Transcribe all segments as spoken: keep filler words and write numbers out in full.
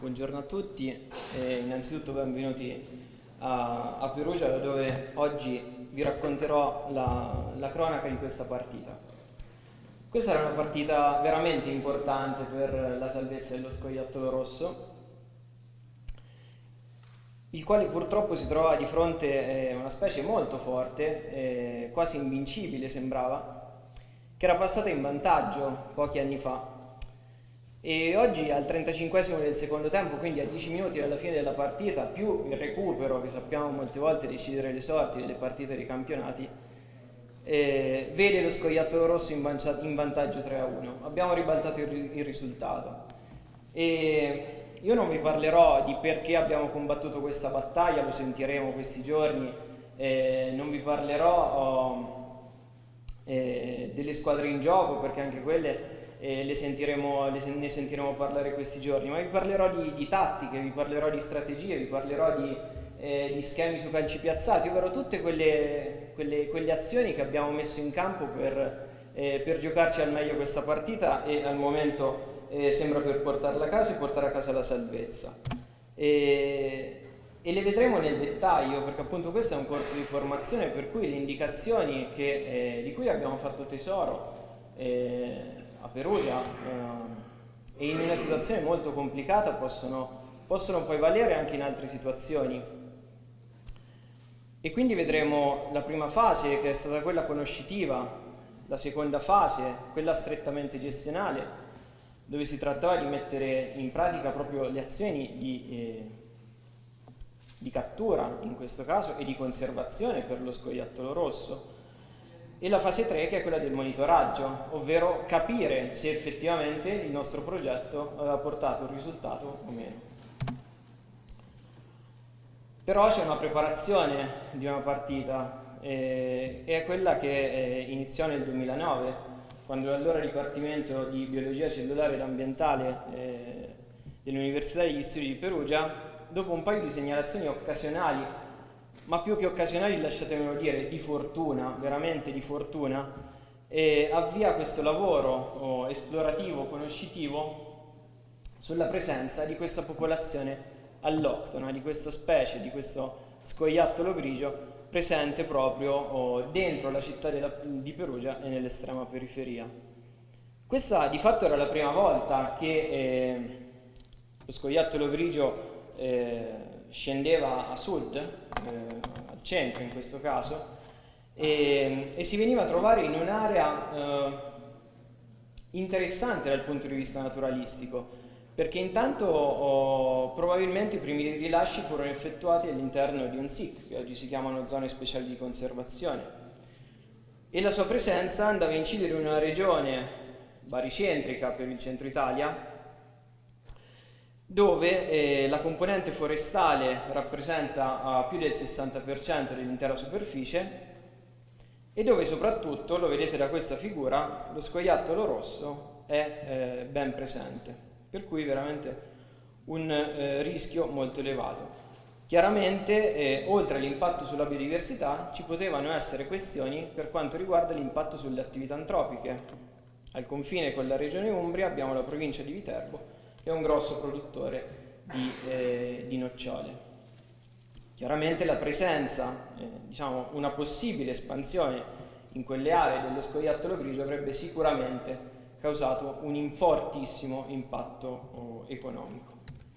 Buongiorno a tutti e innanzitutto benvenuti a, a Perugia, dove oggi vi racconterò la, la cronaca di questa partita. Questa era una partita veramente importante per la salvezza dello Scoiattolo Rosso, il quale purtroppo si trovava di fronte a una specie molto forte, eh, quasi invincibile sembrava, che era passata in vantaggio pochi anni fa. E oggi al trentacinquesimo del secondo tempo, quindi a dieci minuti dalla fine della partita, più il recupero, che sappiamo molte volte decidere le sorti delle partite dei campionati, eh, vede lo Scoiattolo Rosso in, in vantaggio tre a uno. Abbiamo ribaltato il, il risultato. E io non vi parlerò di perché abbiamo combattuto questa battaglia, lo sentiremo questi giorni, eh, non vi parlerò oh, eh, delle squadre in gioco, perché anche quelle e le sentiremo, le, ne sentiremo parlare questi giorni, ma vi parlerò di, di tattiche, vi parlerò di strategie, vi parlerò di, eh, di schemi su calci piazzati, ovvero tutte quelle, quelle, quelle azioni che abbiamo messo in campo per, eh, per giocarci al meglio questa partita e al momento eh, sembra per portarla a casa e portare a casa la salvezza. E, e le vedremo nel dettaglio, perché appunto questo è un corso di formazione per cui le indicazioni che, eh, di cui abbiamo fatto tesoro eh, a Perugia eh, e in una situazione molto complicata possono, possono poi valere anche in altre situazioni. E quindi vedremo la prima fase, che è stata quella conoscitiva, la seconda fase, quella strettamente gestionale, dove si trattava di mettere in pratica proprio le azioni di, eh, di cattura in questo caso e di conservazione per lo Scoiattolo Rosso. E la fase tre, che è quella del monitoraggio, ovvero capire se effettivamente il nostro progetto aveva portato un risultato o meno. Però c'è una preparazione di una partita eh, e è quella che eh, iniziò nel duemilanove, quando l'allora Dipartimento di Biologia Cellulare ed Ambientale eh, dell'Università degli Studi di Perugia, dopo un paio di segnalazioni occasionali, ma più che occasionali, lasciatemelo dire, di fortuna, veramente di fortuna, e avvia questo lavoro oh, esplorativo, conoscitivo sulla presenza di questa popolazione alloctona, di questa specie, di questo scoiattolo grigio presente proprio oh, dentro la città della, di Perugia e nell'estrema periferia. Questa di fatto era la prima volta che eh, lo scoiattolo grigio eh, scendeva a sud, eh, al centro in questo caso, e, e si veniva a trovare in un'area eh, interessante dal punto di vista naturalistico, perché intanto oh, probabilmente i primi rilasci furono effettuati all'interno di un S I C, che oggi si chiamano zone speciali di conservazione, e la sua presenza andava a incidere in una regione baricentrica per il centro Italia, dove eh, la componente forestale rappresenta uh, più del sessanta per cento dell'intera superficie e dove soprattutto, lo vedete da questa figura, lo scoiattolo rosso è eh, ben presente, per cui veramente un eh, rischio molto elevato. Chiaramente, eh, oltre all'impatto sulla biodiversità, ci potevano essere questioni per quanto riguarda l'impatto sulle attività antropiche. Al confine con la regione Umbria abbiamo la provincia di Viterbo, che è un grosso produttore di, eh, di nocciole. Chiaramente la presenza, eh, diciamo una possibile espansione in quelle aree dello scoiattolo grigio avrebbe sicuramente causato un fortissimo impatto oh, economico.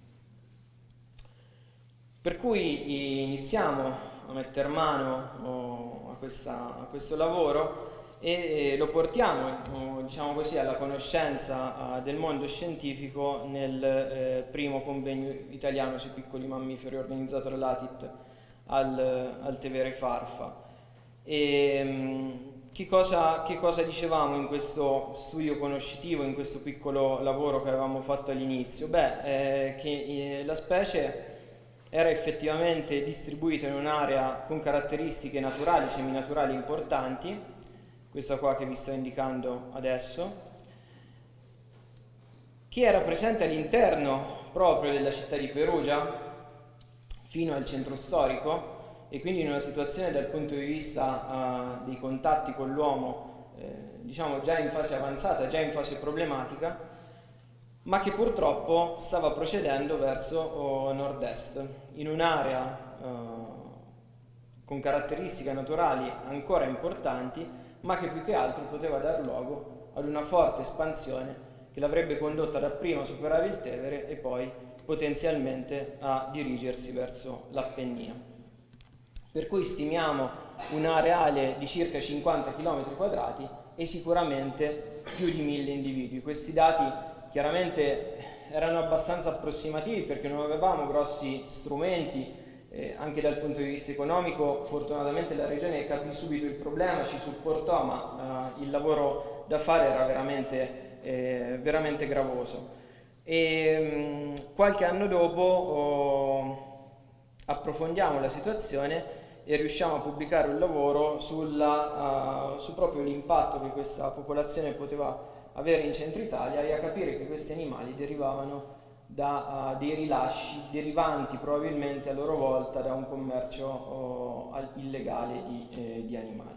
Per cui iniziamo a mettere mano oh, a, questa, a questo lavoro e lo portiamo, diciamo così, alla conoscenza del mondo scientifico nel eh, primo convegno italiano sui piccoli mammiferi organizzato dall'A T I T al, al Tevere Farfa. E, che, cosa, che cosa dicevamo in questo studio conoscitivo, in questo piccolo lavoro che avevamo fatto all'inizio? Beh, eh, che eh, la specie era effettivamente distribuita in un'area con caratteristiche naturali, seminaturali importanti, questa qua che vi sto indicando adesso, che era presente all'interno proprio della città di Perugia fino al centro storico e quindi in una situazione dal punto di vista uh, dei contatti con l'uomo eh, diciamo già in fase avanzata, già in fase problematica, ma che purtroppo stava procedendo verso oh, nord-est, in un'area eh, con caratteristiche naturali ancora importanti, ma che più che altro poteva dar luogo ad una forte espansione che l'avrebbe condotta dapprima a superare il Tevere e poi potenzialmente a dirigersi verso l'Appennino. Per cui stimiamo un areale di circa cinquanta chilometri quadrati e sicuramente più di mille individui. Questi dati chiaramente erano abbastanza approssimativi perché non avevamo grossi strumenti, eh, anche dal punto di vista economico. Fortunatamente la regione capì subito il problema, ci supportò, ma eh, il lavoro da fare era veramente, eh, veramente gravoso. E mh, qualche anno dopo oh, approfondiamo la situazione e riusciamo a pubblicare un lavoro sulla, uh, su proprio l'impatto che questa popolazione poteva avere in centro Italia e a capire che questi animali derivavano da uh, dei rilasci derivanti probabilmente a loro volta da un commercio uh, illegale di, eh, di animali.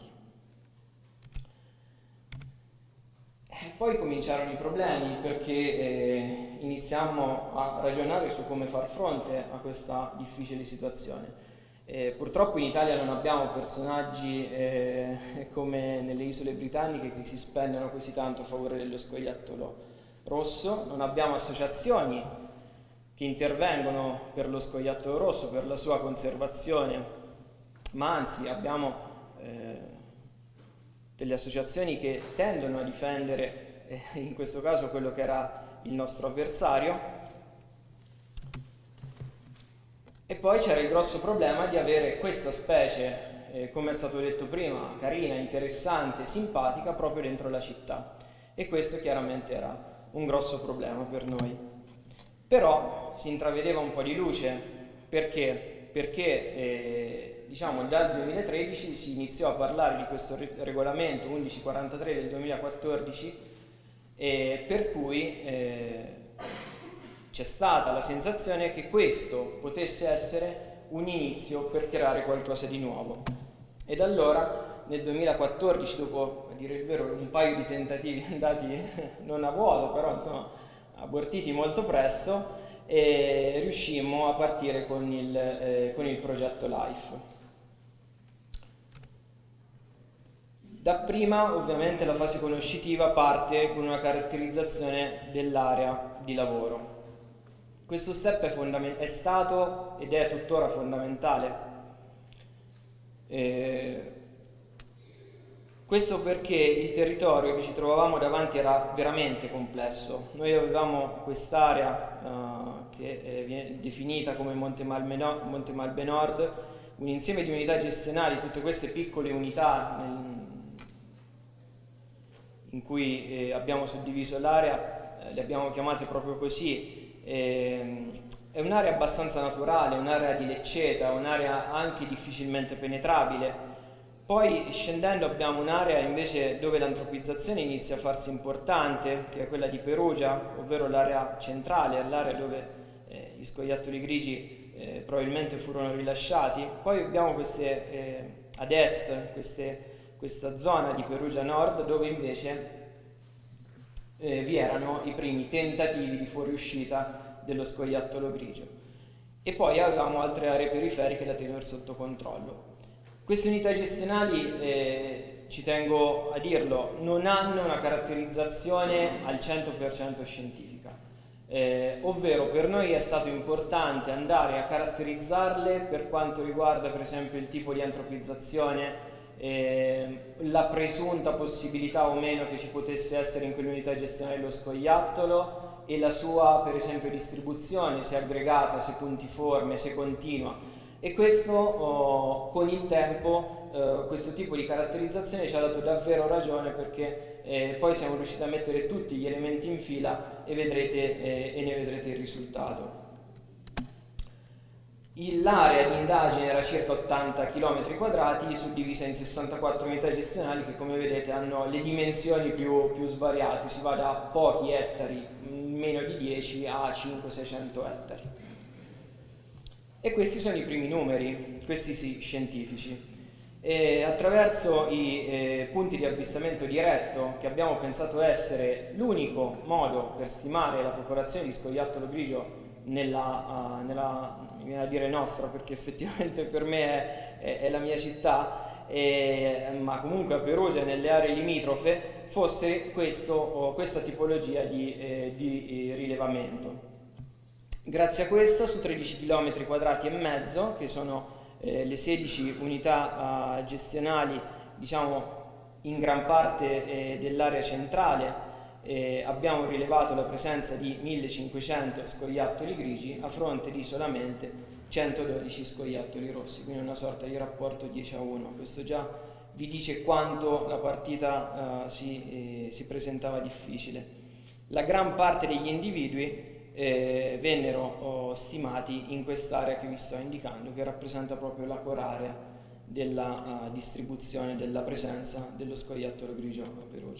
E poi cominciarono i problemi perché eh, iniziammo a ragionare su come far fronte a questa difficile situazione. Eh, purtroppo in Italia non abbiamo personaggi eh, come nelle isole britanniche che si spendono così tanto a favore dello scoiattolo rosso, non abbiamo associazioni che intervengono per lo scoiattolo rosso, per la sua conservazione, ma anzi abbiamo eh, delle associazioni che tendono a difendere eh, in questo caso quello che era il nostro avversario. E poi c'era il grosso problema di avere questa specie, eh, come è stato detto prima, carina, interessante, simpatica, proprio dentro la città. E questo chiaramente era un grosso problema per noi. Però si intravedeva un po' di luce. Perché? Perché eh, diciamo, dal duemilatredici si iniziò a parlare di questo regolamento milleundici del duemilaquattordici, eh, per cui eh, c'è stata la sensazione che questo potesse essere un inizio per creare qualcosa di nuovo. Ed allora nel duemilaquattordici, dopo, a dire il vero, un paio di tentativi andati non a vuoto, però insomma abortiti molto presto, e riuscimmo a partire con il, eh, con il progetto LIFE. Dapprima ovviamente la fase conoscitiva parte con una caratterizzazione dell'area di lavoro. Questo step è, è stato ed è tuttora fondamentale. Eh, questo perché il territorio che ci trovavamo davanti era veramente complesso. Noi avevamo quest'area uh, che viene definita come Monte Malme, no, Monte Malme Nord, un insieme di unità gestionali, tutte queste piccole unità nel, in cui eh, abbiamo suddiviso l'area, eh, le abbiamo chiamate proprio così. Eh, è un'area abbastanza naturale, un'area di lecceta, un'area anche difficilmente penetrabile. Poi scendendo abbiamo un'area invece dove l'antropizzazione inizia a farsi importante, che è quella di Perugia, ovvero l'area centrale, l'area dove eh, gli scoiattoli grigi eh, probabilmente furono rilasciati. Poi abbiamo queste, eh, ad est, queste, questa zona di Perugia Nord, dove invece eh, vi erano i primi tentativi di fuoriuscita dello scoiattolo grigio. E poi avevamo altre aree periferiche da tenere sotto controllo. Queste unità gestionali, eh, ci tengo a dirlo, non hanno una caratterizzazione al cento per cento scientifica, eh, ovvero per noi è stato importante andare a caratterizzarle per quanto riguarda per esempio il tipo di antropizzazione, eh, la presunta possibilità o meno che ci potesse essere in quell'unità gestionale lo scoiattolo e la sua per esempio distribuzione, se aggregata, se puntiforme, se continua. E questo oh, con il tempo, eh, questo tipo di caratterizzazione ci ha dato davvero ragione, perché eh, poi siamo riusciti a mettere tutti gli elementi in fila e, vedrete, eh, e ne vedrete il risultato. L'area di indagine era circa ottanta chilometri quadrati, suddivisa in sessantaquattro unità gestionali che, come vedete, hanno le dimensioni più, più svariate, si va da pochi ettari, meno di dieci, a cinquecento seicento ettari. E questi sono i primi numeri, questi sì, scientifici. E attraverso i eh, punti di avvistamento diretto, che abbiamo pensato essere l'unico modo per stimare la popolazione di scoiattolo grigio nella, uh, nella mi viene a dire nostra, perché effettivamente per me è, è, è la mia città, e, ma comunque a Perugia e nelle aree limitrofe, fosse questo, oh, questa tipologia di, eh, di eh, rilevamento. Grazie a questa, su tredici chilometri quadrati e mezzo, che sono eh, le sedici unità uh, gestionali, diciamo in gran parte eh, dell'area centrale, eh, abbiamo rilevato la presenza di millecinquecento scoiattoli grigi a fronte di solamente centododici scoiattoli rossi, quindi una sorta di rapporto dieci a uno. Questo già vi dice quanto la partita uh, si, eh, si presentava difficile. La gran parte degli individui Eh, vennero oh, stimati in quest'area che vi sto indicando, che rappresenta proprio la core della uh, distribuzione della presenza dello scoiattolo grigio a Perugia.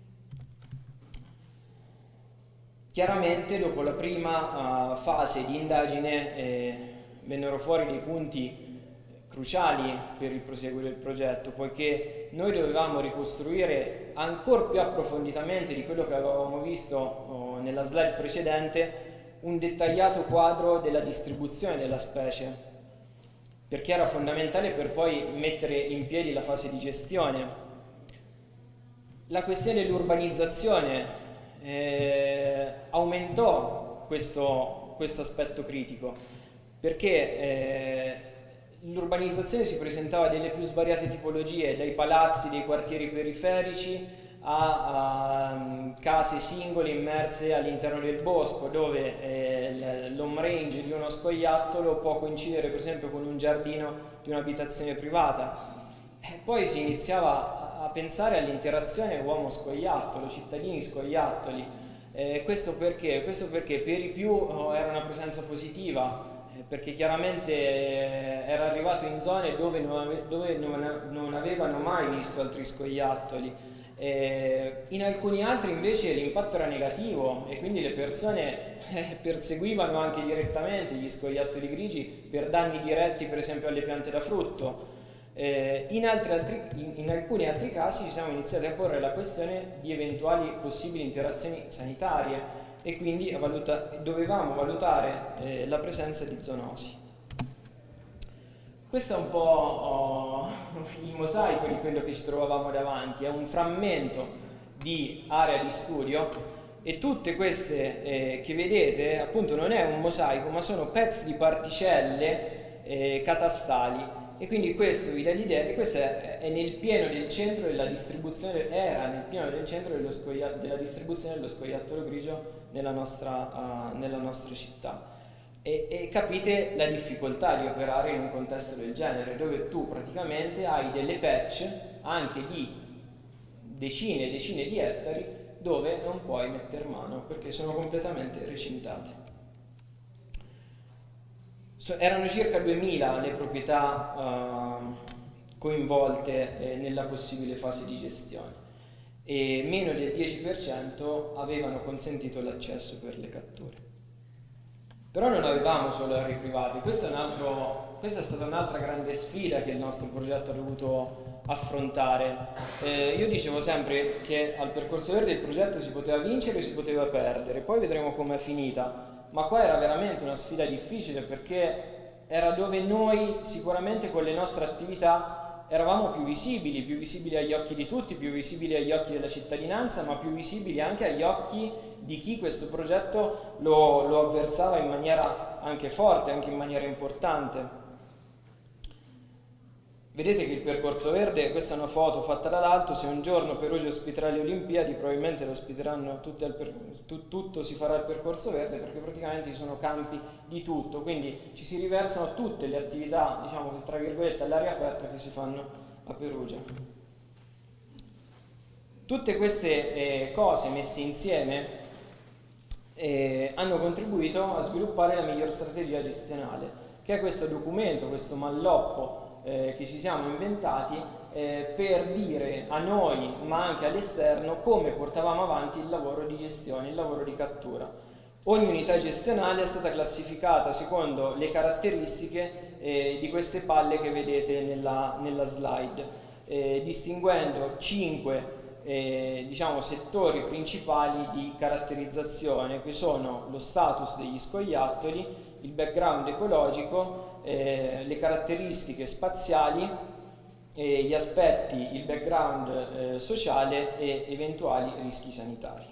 Chiaramente dopo la prima uh, fase di indagine eh, vennero fuori dei punti cruciali per il proseguo del progetto, poiché noi dovevamo ricostruire ancora più approfonditamente di quello che avevamo visto oh, nella slide precedente un dettagliato quadro della distribuzione della specie, perché era fondamentale per poi mettere in piedi la fase di gestione. La questione dell'urbanizzazione eh, aumentò questo, questo aspetto critico, perché eh, l'urbanizzazione si presentava delle più svariate tipologie, dai palazzi dei quartieri periferici a, a case singole immerse all'interno del bosco, dove eh, l'home range di uno scoiattolo può coincidere per esempio con un giardino di un'abitazione privata. E poi si iniziava a, a pensare all'interazione uomo-scoiattolo, cittadini-scoiattoli. Eh, questo perché? Questo perché per i più oh, era una presenza positiva, perché chiaramente era arrivato in zone dove non, ave dove non, non avevano mai visto altri scoiattoli. Eh, in alcuni altri invece l'impatto era negativo e quindi le persone eh, perseguivano anche direttamente gli scoiattoli grigi per danni diretti per esempio alle piante da frutto. Eh, in, altri, altri, in, in alcuni altri casi ci siamo iniziati a porre la questione di eventuali possibili interazioni sanitarie e quindi valuta, dovevamo valutare eh, la presenza di zoonosi. Questo è un po' oh, il mosaico di quello che ci trovavamo davanti, è un frammento di area di studio e tutte queste eh, che vedete appunto non è un mosaico ma sono pezzi di particelle eh, catastali, e quindi questo vi dà l'idea, e questo è, è nel pieno del centro della distribuzione, era nel pieno del centro dello della distribuzione dello scoiattolo grigio nella nostra, uh, nella nostra città. E, e capite la difficoltà di operare in un contesto del genere, dove tu praticamente hai delle patch anche di decine e decine di ettari dove non puoi metter mano perché sono completamente recintati. So, erano circa duemila le proprietà uh, coinvolte eh, nella possibile fase di gestione e meno del dieci per cento avevano consentito l'accesso per le catture. Però non avevamo solo aree private, questo è un altro, questa è stata un'altra grande sfida che il nostro progetto ha dovuto affrontare. Eh, io dicevo sempre che al Percorso Verde il progetto si poteva vincere e si poteva perdere, poi vedremo com'è finita, ma qua era veramente una sfida difficile perché era dove noi sicuramente con le nostre attività eravamo più visibili, più visibili agli occhi di tutti, più visibili agli occhi della cittadinanza, ma più visibili anche agli occhi di chi questo progetto lo, lo avversava in maniera anche forte, anche in maniera importante. Vedete che il Percorso Verde, questa è una foto fatta dall'alto, se un giorno Perugia ospiterà le Olimpiadi probabilmente lo ospiteranno tutte al per, tu, tutto si farà al Percorso Verde perché praticamente ci sono campi di tutto, quindi ci si riversano tutte le attività, diciamo tra virgolette all'aria aperta che si fanno a Perugia. Tutte queste eh, cose messe insieme eh, hanno contribuito a sviluppare la miglior strategia gestionale, che è questo documento, questo malloppo Eh, che ci siamo inventati eh, per dire a noi ma anche all'esterno come portavamo avanti il lavoro di gestione, il lavoro di cattura. Ogni unità gestionale è stata classificata secondo le caratteristiche eh, di queste palle che vedete nella, nella slide, eh, distinguendo cinque eh, diciamo, settori principali di caratterizzazione, che sono lo status degli scoiattoli, il background ecologico, eh, le caratteristiche spaziali, eh, gli aspetti, il background eh, sociale e eventuali rischi sanitari.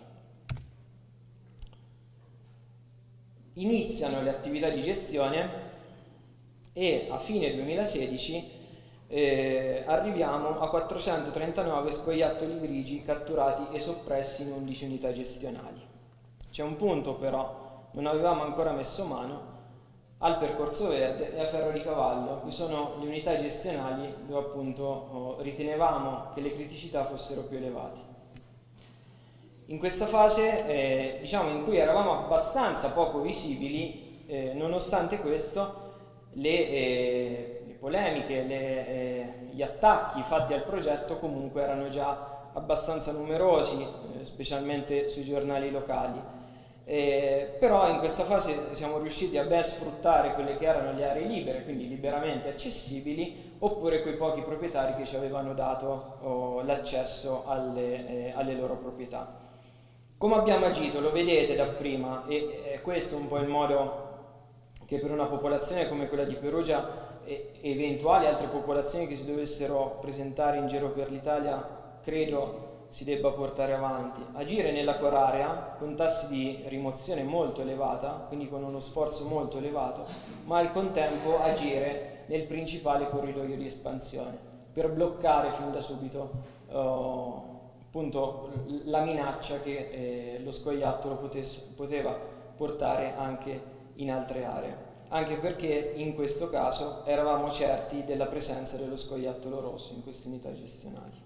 Iniziano le attività di gestione e a fine duemilasedici eh, arriviamo a quattrocentotrentanove scoiattoli grigi catturati e soppressi in undici unità gestionali. C'è un punto però, non avevamo ancora messo mano al percorso verde e a ferro di cavallo, qui sono le unità gestionali dove appunto oh, ritenevamo che le criticità fossero più elevate. In questa fase, eh, diciamo in cui eravamo abbastanza poco visibili, eh, nonostante questo, le, eh, le polemiche, le, eh, gli attacchi fatti al progetto comunque erano già abbastanza numerosi, eh, specialmente sui giornali locali. Eh, però in questa fase siamo riusciti a ben sfruttare quelle che erano le aree libere, quindi liberamente accessibili, oppure quei pochi proprietari che ci avevano dato oh, l'accesso alle, eh, alle loro proprietà. Come abbiamo agito? Lo vedete da prima e eh, questo è un po' il modo che per una popolazione come quella di Perugia e eventuali altre popolazioni che si dovessero presentare in giro per l'Italia credo si debba portare avanti. Agire nella core area con tassi di rimozione molto elevata, quindi con uno sforzo molto elevato, ma al contempo agire nel principale corridoio di espansione per bloccare fin da subito uh, appunto la minaccia che eh, lo scoiattolo potesse, poteva portare anche in altre aree, anche perché in questo caso eravamo certi della presenza dello scoiattolo rosso in queste unità gestionali.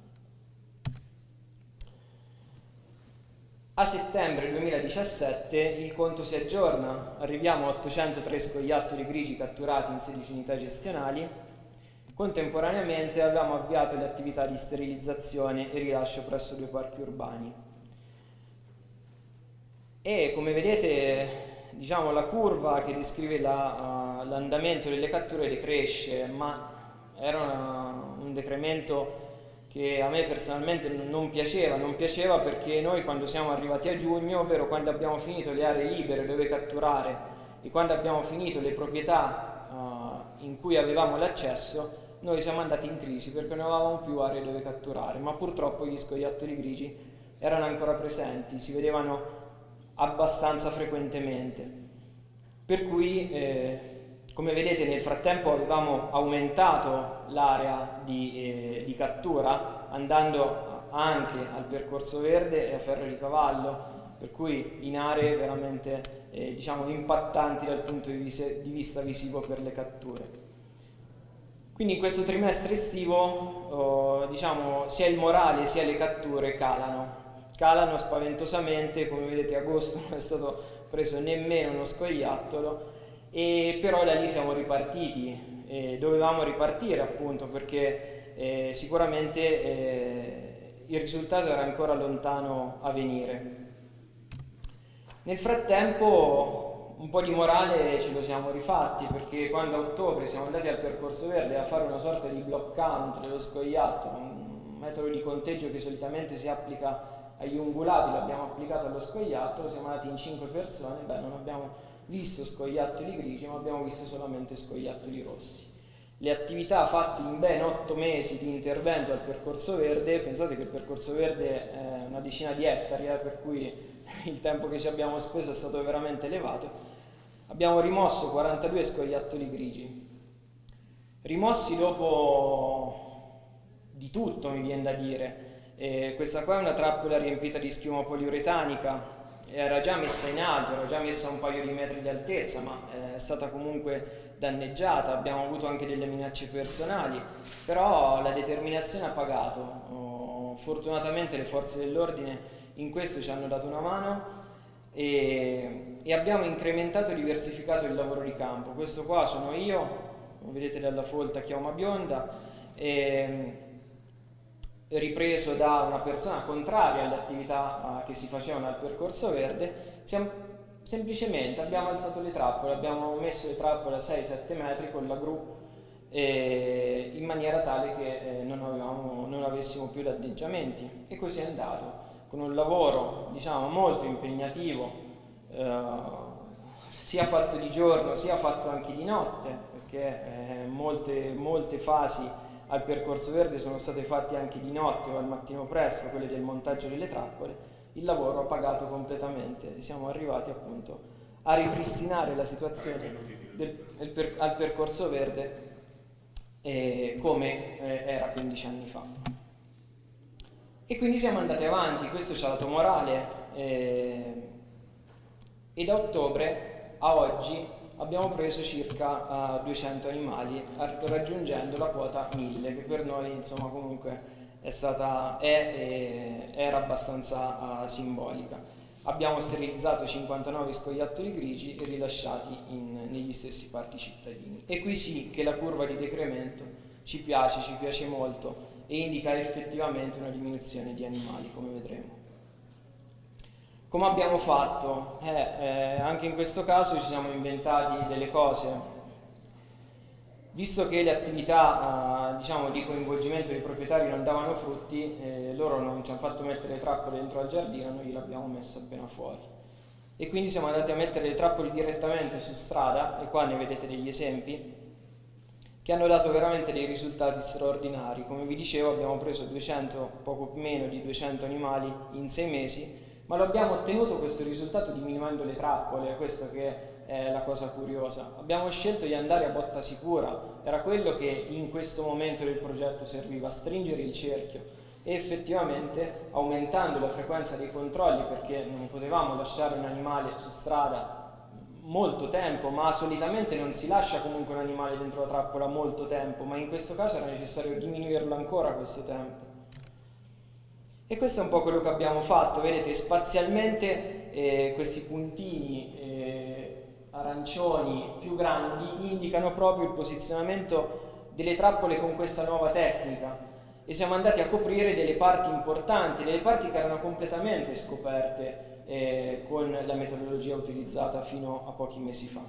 A settembre duemiladiciassette il conto si aggiorna, arriviamo a ottocentotre scoiattoli grigi catturati in sedici unità gestionali. Contemporaneamente abbiamo avviato le attività di sterilizzazione e rilascio presso due parchi urbani. E come vedete, diciamo, la curva che descrive la, uh, l'andamento delle catture decresce, ma era una, un decremento che a me personalmente non piaceva, non piaceva perché noi quando siamo arrivati a giugno, ovvero quando abbiamo finito le aree libere dove catturare e quando abbiamo finito le proprietà uh, in cui avevamo l'accesso, noi siamo andati in crisi perché non avevamo più aree dove catturare, ma purtroppo gli scoiattoli grigi erano ancora presenti, si vedevano abbastanza frequentemente. Per cui, eh, come vedete, nel frattempo avevamo aumentato l'area di, eh, di cattura, andando anche al percorso verde e a ferro di cavallo, per cui in aree veramente eh, diciamo impattanti dal punto di vista, di vista visivo per le catture. Quindi in questo trimestre estivo oh, diciamo, sia il morale sia le catture calano, calano spaventosamente. Come vedete agosto non è stato preso nemmeno uno scoiattolo, e però da lì siamo ripartiti, eh, dovevamo ripartire appunto perché eh, sicuramente eh, il risultato era ancora lontano a venire. Nel frattempo un po' di morale ce lo siamo rifatti, perché quando a ottobre siamo andati al percorso verde a fare una sorta di block count dello scoiattolo, un metodo di conteggio che solitamente si applica agli ungulati, l'abbiamo applicato allo scoiattolo, siamo andati in cinque persone, beh, non abbiamo visto scoiattoli grigi ma abbiamo visto solamente scoiattoli rossi. Le attività fatte in ben otto mesi di intervento al percorso verde, pensate che il percorso verde è una decina di ettari, eh, per cui il tempo che ci abbiamo speso è stato veramente elevato. Abbiamo rimosso quarantadue scoiattoli grigi, rimossi dopo di tutto, mi viene da dire. E questa qua è una trappola riempita di schiuma poliuretanica, era già messa in alto, era già messa a un paio di metri di altezza, ma è stata comunque danneggiata. Abbiamo avuto anche delle minacce personali, però la determinazione ha pagato. Oh, fortunatamente le forze dell'ordine in questo ci hanno dato una mano e, e abbiamo incrementato e diversificato il lavoro di campo. Questo qua sono io, come vedete dalla folta chioma bionda, e, ripreso da una persona contraria alle attività uh, che si facevano al percorso verde. Siamo, semplicemente abbiamo alzato le trappole, abbiamo messo le trappole a sei sette metri con la gru eh, in maniera tale che eh, non, avevamo, non avessimo più danneggiamenti, e così è andato, con un lavoro diciamo molto impegnativo, eh, sia fatto di giorno sia fatto anche di notte, perché eh, molte, molte fasi al percorso verde sono state fatte anche di notte o al mattino presto, quelle del montaggio delle trappole. Il lavoro ha pagato completamente e siamo arrivati appunto a ripristinare la situazione del, del per, al percorso verde eh, come eh, era quindici anni fa. E quindi siamo andati avanti, questo ci ha dato morale eh, e da ottobre a oggi abbiamo preso circa uh, duecento animali, raggiungendo la quota mille, che per noi insomma comunque è stata, è, è, era abbastanza uh, simbolica. Abbiamo sterilizzato cinquantanove scoiattoli grigi e rilasciati in, negli stessi parchi cittadini. E qui sì che la curva di decremento ci piace, ci piace molto e indica effettivamente una diminuzione di animali, come vedremo. Come abbiamo fatto? Eh, eh, anche in questo caso ci siamo inventati delle cose. Visto che le attività eh, diciamo, di coinvolgimento dei proprietari non davano frutti, eh, loro non ci hanno fatto mettere le trappole dentro al giardino, noi gliel'abbiamo messa appena fuori. E quindi siamo andati a mettere le trappole direttamente su strada, e qua ne vedete degli esempi, che hanno dato veramente dei risultati straordinari. Come vi dicevo, abbiamo preso duecento, poco meno di duecento animali in sei mesi, ma lo abbiamo ottenuto questo risultato diminuendo le trappole, questo che è la cosa curiosa. Abbiamo scelto di andare a botta sicura, era quello che in questo momento del progetto serviva, a stringere il cerchio, e effettivamente aumentando la frequenza dei controlli, perché non potevamo lasciare un animale su strada molto tempo, ma solitamente non si lascia comunque un animale dentro la trappola molto tempo, ma in questo caso era necessario diminuirlo ancora questo tempo. E questo è un po' quello che abbiamo fatto, vedete spazialmente eh, questi puntini eh, arancioni più grandi indicano proprio il posizionamento delle trappole con questa nuova tecnica, e siamo andati a coprire delle parti importanti, delle parti che erano completamente scoperte eh, con la metodologia utilizzata fino a pochi mesi fa.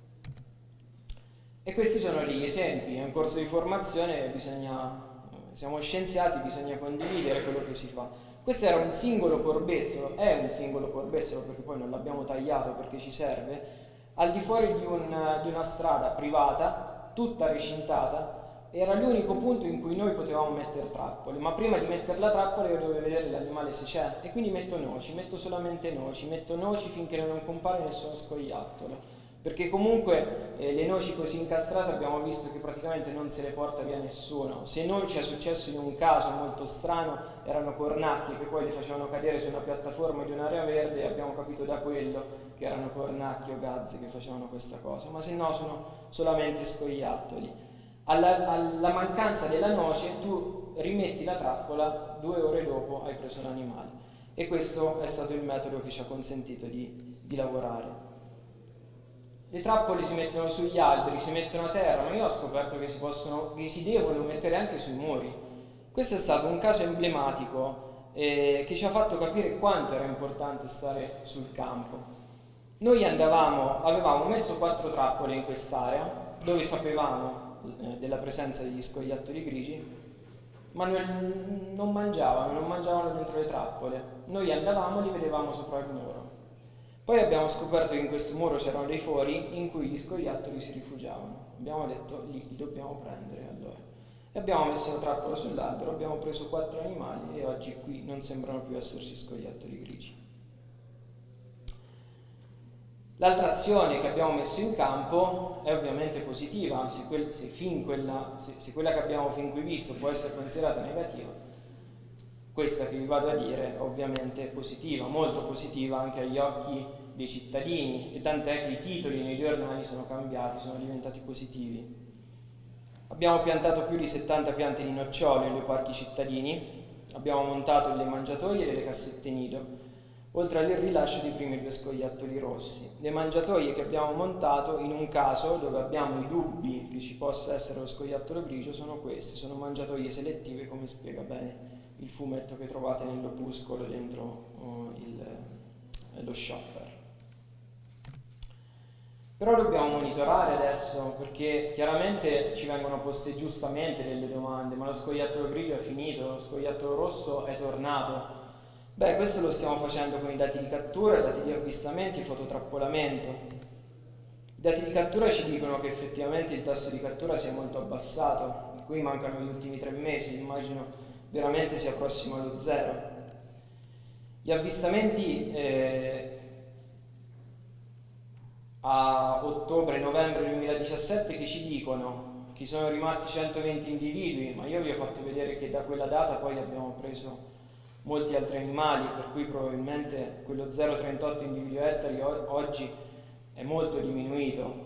E questi sono degli esempi, è un corso di formazione, bisogna... siamo scienziati, bisogna condividere quello che si fa. Questo era un singolo corbezzolo, è un singolo corbezzolo perché poi non l'abbiamo tagliato perché ci serve, al di fuori di, un, di una strada privata, tutta recintata, era l'unico punto in cui noi potevamo mettere trappole, ma prima di mettere la trappola io dovevo vedere l'animale se c'è, e quindi metto noci, metto solamente noci, metto noci finché non compare nessuno scoiattolo. Perché comunque eh, le noci così incastrate abbiamo visto che praticamente non se le porta via nessuno. Se non ci è successo in un caso molto strano, erano cornacchie che poi le facevano cadere su una piattaforma di un'area verde, e abbiamo capito da quello che erano cornacchie o gazze che facevano questa cosa, ma se no sono solamente scoiattoli. Alla, alla mancanza della noce tu rimetti la trappola, due ore dopo hai preso l'animale, e questo è stato il metodo che ci ha consentito di, di lavorare. Le trappole si mettono sugli alberi, si mettono a terra, ma io ho scoperto che si possono, che si devono mettere anche sui muri. Questo è stato un caso emblematico eh, che ci ha fatto capire quanto era importante stare sul campo. Noi andavamo, avevamo messo quattro trappole in quest'area, dove sapevamo eh, della presenza degli scoiattoli grigi, ma non, non mangiavano, non mangiavano dentro le trappole. Noi andavamo e li vedevamo sopra il muro. Poi abbiamo scoperto che in questo muro c'erano dei fori in cui gli scoiattoli si rifugiavano. Abbiamo detto, lì li dobbiamo prendere allora. E abbiamo messo la trappola sull'albero, abbiamo preso quattro animali e oggi qui non sembrano più esserci scoiattoli grigi. L'altra azione che abbiamo messo in campo è ovviamente positiva, se, quel, se, fin quella, se, se quella che abbiamo fin qui visto può essere considerata negativa, questa che vi vado a dire ovviamente è positiva, molto positiva anche agli occhi dei cittadini, e tant'è che i titoli nei giornali sono cambiati, sono diventati positivi. Abbiamo piantato più di settanta piante di nocciole nei parchi cittadini, abbiamo montato delle mangiatoie e delle cassette nido, oltre al rilascio dei primi due scoiattoli rossi. Le mangiatoie che abbiamo montato, in un caso dove abbiamo i dubbi che ci possa essere lo scoiattolo grigio, sono queste, sono mangiatoie selettive, come spiega bene il fumetto che trovate nell'opuscolo dentro uh, il, lo shopper. Però dobbiamo monitorare adesso, perché chiaramente ci vengono poste giustamente delle domande: ma lo scoiattolo grigio è finito, lo scoiattolo rosso è tornato? Beh, questo lo stiamo facendo con i dati di cattura, i dati di avvistamenti e fototrappolamento. I dati di cattura ci dicono che effettivamente il tasso di cattura si è molto abbassato, qui mancano gli ultimi tre mesi, immagino veramente sia prossimo allo zero. Gli avvistamenti eh, a ottobre-novembre duemiladiciassette che ci dicono che sono rimasti centoventi individui, ma io vi ho fatto vedere che da quella data poi abbiamo preso molti altri animali, per cui probabilmente quello zero virgola trentotto individui ettari oggi è molto diminuito.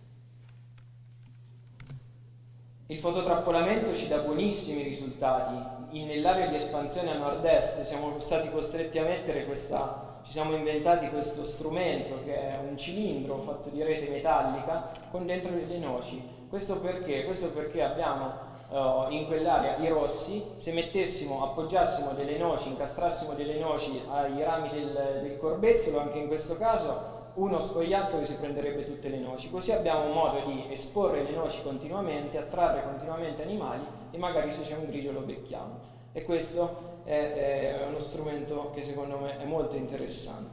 Il fototrappolamento ci dà buonissimi risultati. Nell'area di espansione a nord-est siamo stati costretti a mettere questa, ci siamo inventati questo strumento che è un cilindro fatto di rete metallica con dentro delle noci. Questo perché? Questo perché abbiamo uh, in quell'area i rossi. Se mettessimo, appoggiassimo delle noci, incastrassimo delle noci ai rami del, del corbezzolo, anche in questo caso uno scoiattolo si prenderebbe tutte le noci. Così abbiamo modo di esporre le noci continuamente, attrarre continuamente animali e magari se c'è un grigio lo becchiamo. E questo è, è uno strumento che secondo me è molto interessante.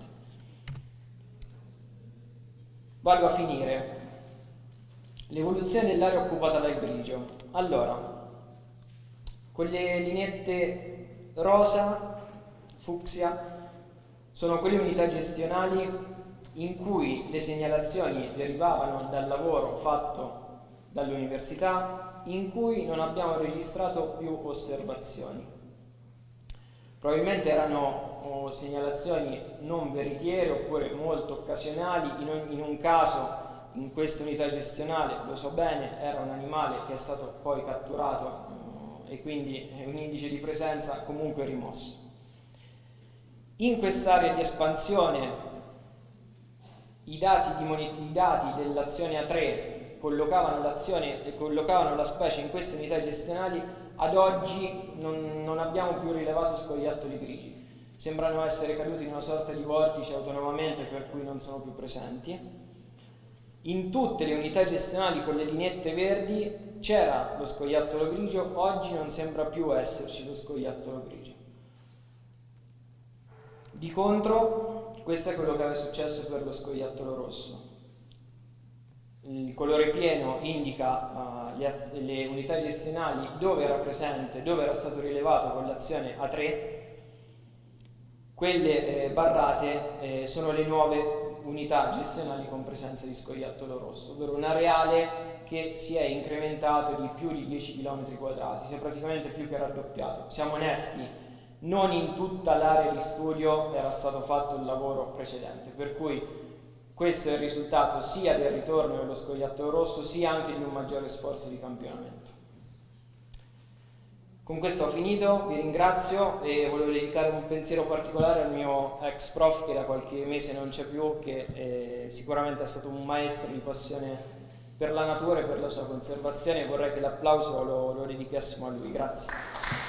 Vado a finire. L'evoluzione dell'area occupata dal grigio. Allora, con le lineette rosa, fucsia, sono quelle unità gestionali in cui le segnalazioni derivavano dal lavoro fatto dall'università, in cui non abbiamo registrato più osservazioni. Probabilmente erano oh, segnalazioni non veritiere oppure molto occasionali. In, in un caso, in questa unità gestionale, lo so bene, era un animale che è stato poi catturato eh, e quindi un indice di presenza comunque rimosso. In quest'area di espansione I dati, di, i dati dell'azione A tre collocavano, l'azione, collocavano la specie in queste unità gestionali. Ad oggi non, non abbiamo più rilevato scoiattoli grigi, sembrano essere caduti in una sorta di vortice autonomamente, per cui non sono più presenti. In tutte le unità gestionali con le lineette verdi c'era lo scoiattolo grigio, oggi non sembra più esserci lo scoiattolo grigio. Di contro, questo è quello che è successo per lo scoiattolo rosso. Il colore pieno indica uh, le, le unità gestionali dove era presente, dove era stato rilevato con l'azione A tre. Quelle eh, barrate eh, sono le nuove unità gestionali con presenza di scoiattolo rosso, ovvero un areale che si è incrementato di più di dieci chilometri quadrati, si è praticamente più che raddoppiato. Siamo onesti. Non in tutta l'area di studio era stato fatto il lavoro precedente, per cui questo è il risultato sia del ritorno dello scoiattolo rosso sia anche di un maggiore sforzo di campionamento. Con questo ho finito, vi ringrazio e volevo dedicare un pensiero particolare al mio ex prof che da qualche mese non c'è più, che eh, sicuramente è stato un maestro di passione per la natura e per la sua conservazione, e vorrei che l'applauso lo, lo dedicassimo a lui. Grazie.